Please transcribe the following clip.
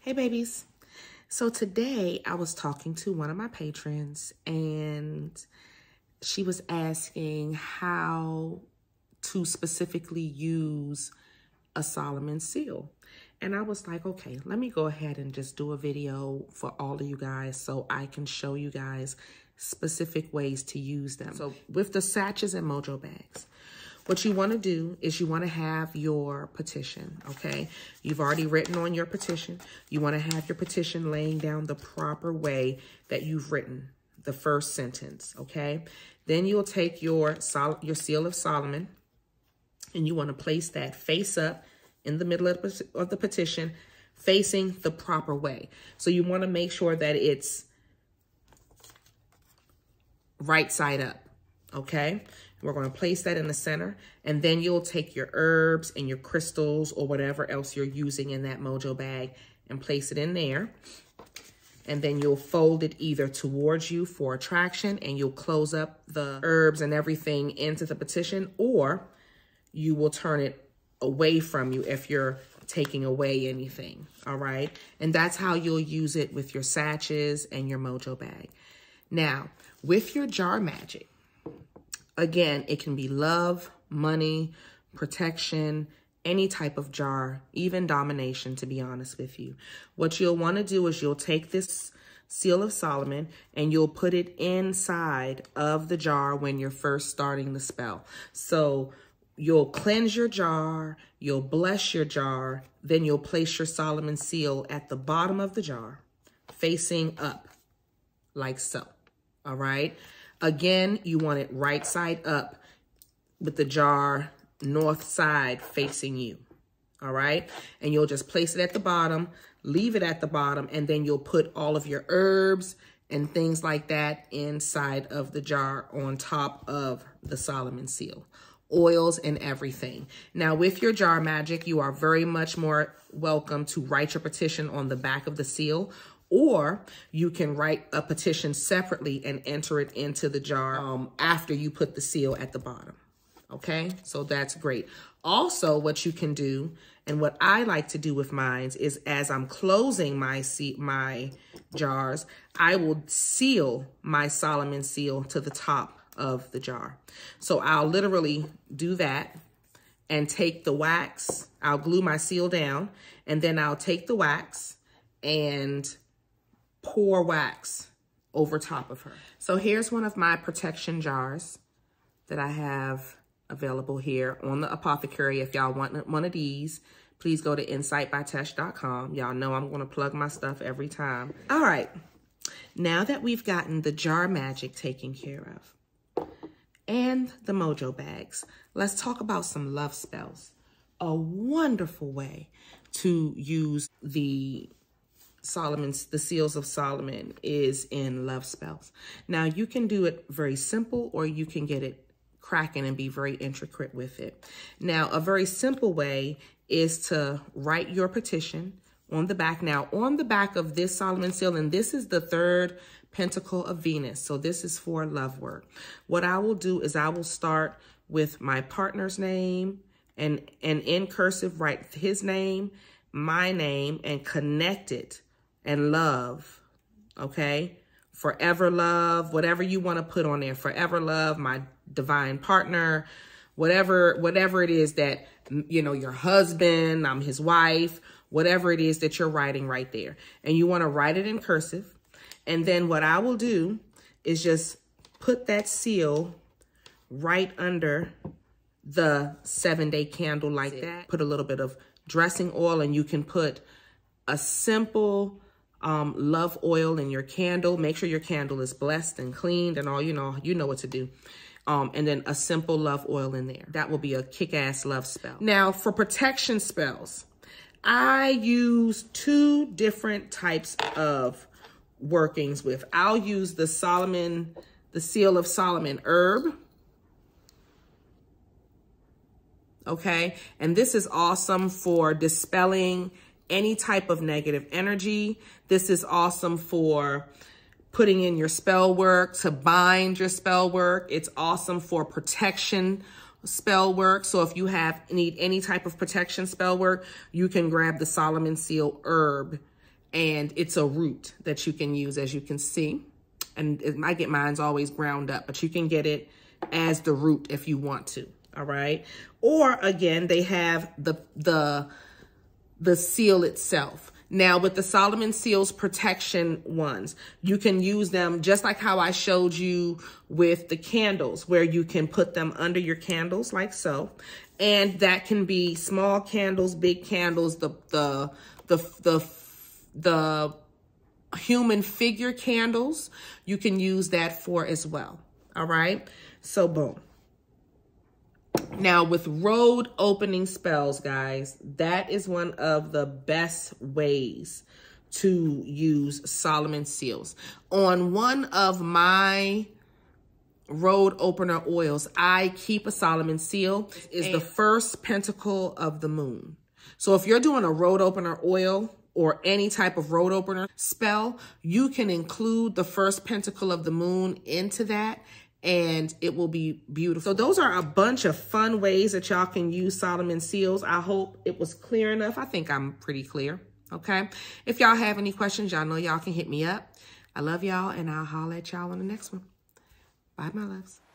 Hey babies. So today I was talking to one of my patrons and she was asking how to specifically use a Solomon seal. And I was like, okay, let me go ahead and just do a video for all of you guys so I can show you guys specific ways to use them. So with the sachets and mojo bags, what you want to do is you want to have your petition, okay? You've already written on your petition. You want to have your petition laying down the proper way that you've written the first sentence, okay? Then you'll take your seal of Solomon and you want to place that face up in the middle of the petition, facing the proper way. So you want to make sure that it's right side up, okay? We're going to place that in the center, and then you'll take your herbs and your crystals or whatever else you're using in that mojo bag and place it in there. And then you'll fold it either towards you for attraction and you'll close up the herbs and everything into the petition, or you will turn it away from you if you're taking away anything, all right? And that's how you'll use it with your sachets and your mojo bag. Now, with your jar magic, again, it can be love, money, protection, any type of jar, even domination, to be honest with you. What you'll want to do is you'll take this seal of Solomon and you'll put it inside of the jar when you're first starting the spell. So you'll cleanse your jar, you'll bless your jar, then you'll place your Solomon seal at the bottom of the jar, facing up, like so, all right? Again, you want it right side up with the jar north side facing you, all right? And you'll just place it at the bottom, leave it at the bottom, and then you'll put all of your herbs and things like that inside of the jar on top of the Solomon seal, oils and everything. Now, with your jar magic, you are very much more welcome to write your petition on the back of the seal, or you can write a petition separately and enter it into the jar after you put the seal at the bottom. Okay, so that's great. Also, what you can do, and what I like to do with mine, is as I'm closing my jars, I will seal my Solomon seal to the top of the jar. So I'll literally do that and take the wax. I'll glue my seal down, and then I'll take the wax and pour wax over top of her. So here's one of my protection jars that I have available here on the Apothecary. If y'all want one of these, please go to insightbytesh.com. Y'all know I'm going to plug my stuff every time. All right. Now that we've gotten the jar magic taken care of and the mojo bags, let's talk about some love spells. A wonderful way to use the seals of Solomon is in love spells. Now, you can do it very simple, or you can get it cracking and be very intricate with it. Now, a very simple way is to write your petition on the back. Now, on the back of this Solomon seal, and this is the third pentacle of Venus, so this is for love work. What I will do is I will start with my partner's name and in cursive write his name, my name, and connect it. And love, okay? Forever love, whatever you want to put on there. Forever love, my divine partner, whatever it is that, you know, your husband, I'm his wife, whatever it is that you're writing right there. And you want to write it in cursive. And then what I will do is just put that seal right under the 7-day candle like that. Put a little bit of dressing oil, and you can put a simple love oil in your candle. Make sure your candle is blessed and cleaned and all, you know what to do. And then a simple love oil in there. That will be a kick-ass love spell. Now, for protection spells, I use 2 different types of workings with. I'll use the seal of Solomon herb. Okay, and this is awesome for dispelling any type of negative energy. This is awesome for putting in your spell work, to bind your spell work. It's awesome for protection spell work. So if you need any type of protection spell work, you can grab the Solomon seal herb And it's a root that you can use, as you can see. And I get mine's always ground up, but you can get it as the root if you want to. All right. Or again, they have the seal itself. Now with the Solomon Seals protection ones, you can use them just like how I showed you with the candles, where you can put them under your candles like so. And that can be small candles, big candles, the human figure candles. You can use that for as well. All right. So boom. Now with road opening spells, guys, that is one of the best ways to use Solomon Seals. On one of my road opener oils, I keep a Solomon Seal. Is the first pentacle of the moon. So if you're doing a road opener oil or any type of road opener spell, you can include the first pentacle of the moon into that, and it will be beautiful. So those are a bunch of fun ways that y'all can use Solomon Seals. I hope it was clear enough. I think I'm pretty clear, okay? If y'all have any questions, y'all know y'all can hit me up. I love y'all, and I'll holler at y'all on the next one. Bye, my loves.